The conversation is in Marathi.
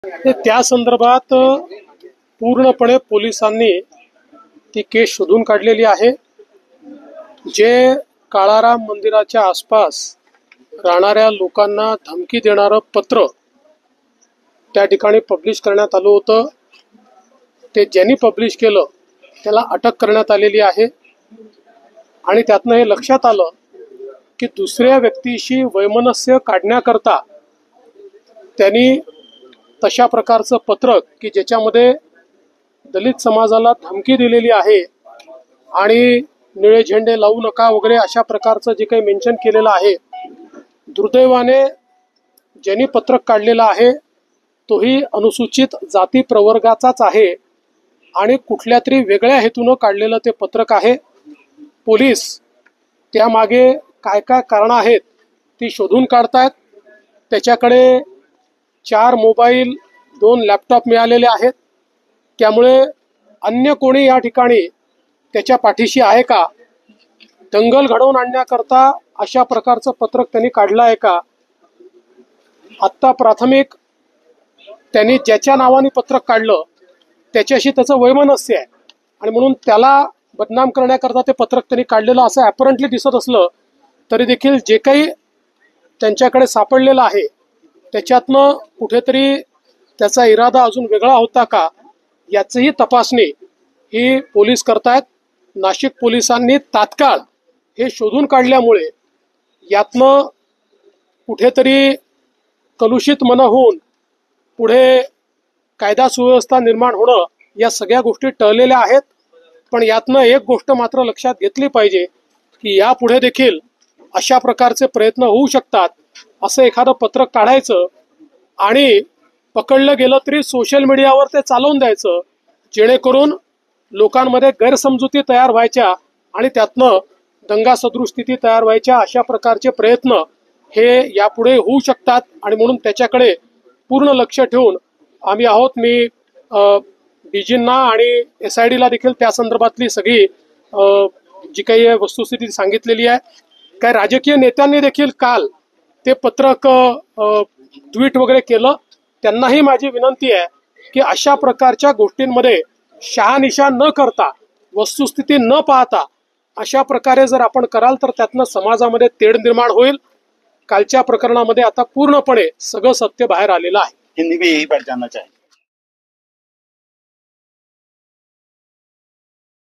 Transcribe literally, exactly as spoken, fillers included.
त्या संदर्भात पूर्णपणे पोलिसांनी ती केस शोधून काढलेली आहे। जे काळाराम मंदिराच्या आसपास राहणाऱ्या लोकांना धमकी देणारं पत्र त्या ठिकाणी पब्लिश करण्यात आलं होतं, ते ज्यांनी पब्लिश केलं त्याला अटक करण्यात आलेली आहे। आणि त्यातनं हे लक्षात आलं की दुसऱ्या व्यक्तीशी वैमनस्य काढण्याकरता त्यांनी तशा प्रकारचं पत्रक की ज्याच्यामध्ये दलित समाजाला धमकी दिलेली आहे आणि निळे झेंडे लावू नका वगैरे अशा प्रकारचं जे काही मेन्शन केलेलं आहे, दुर्दैवाने ज्यांनी पत्रक काढलेलं आहे तोही अनुसूचित जाती प्रवर्गाचाच आहे आणि कुठल्या तरी वेगळ्या हेतूनं काढलेलं ते पत्रक आहे। पोलीस त्यामागे काय काय कारणं आहेत ती शोधून काढतायत। त्याच्याकडे चार मोबाईल, दोन लॅपटॉप मिळालेले आहेत। त्यामुळे अन्य कोणी या ठिकाणी त्याच्या पाठीशी आहे का, दंगल घडवून आणण्याकरता अशा प्रकारचं पत्रक त्यांनी काढलं आहे का, आत्ता प्राथमिक त्यांनी ज्याच्या नावाने पत्रक काढलं त्याच्याशी त्याचं वैमनस्य आहे आणि म्हणून त्याला बदनाम करण्याकरता ते पत्रक त्यांनी काढलेलं असं ॲपरंटली दिसत असलं तरी देखील जे काही त्यांच्याकडे सापडलेलं आहे त्याच्यातनं कुठेतरी त्याचा इरादा अजून वेगळा होता का याचीही तपासणी ही पोलीस करतायत। नाशिक पोलिसांनी तात्काळ हे शोधून काढल्यामुळे यातनं कुठेतरी कलुषित मन होऊन पुढे कायदा सुव्यवस्था निर्माण होणं या सगळ्या गोष्टी टळलेल्या आहेत। पण यातनं एक गोष्ट मात्र लक्षात घेतली पाहिजे की यापुढे देखील अशा प्रकारचे प्रयत्न होऊ शकतात। असं एखादं पत्रक काढायचं आणि पकडलं गेलं तरी सोशल मीडियावर ते चालवून द्यायचं, जेणेकरून लोकांमध्ये गैरसमजुती तयार व्हायच्या आणि त्यातनं दंगासदृश स्थिती तयार व्हायच्या अशा प्रकारचे प्रयत्न हे यापुढे होऊ शकतात। आणि म्हणून त्याच्याकडे पूर्ण लक्ष ठेवून आम्ही आहोत। मी डीजींना आणि एस आय डीला देखील त्या संदर्भातली सगळी जी काही वस्तुस्थिती सांगितलेली आहे। काही राजकीय नेत्यांनी देखील काल ते पत्रक ट्विट वगैरे केलं। त्यांनाही माझी विनंती आहे की अशा प्रकारच्या गोष्टींमध्ये शहानिशा न करता, वस्तुस्थिती न पाहता अशा प्रकारे जर आपण कराल तर त्यातनं समाजामध्ये तेढ निर्माण होईल। कालच्या प्रकरणामध्ये आता पूर्णपणे सगळं सत्य बाहेर आलेलं आहे। हिंदी में यही बात जानना चाहिए।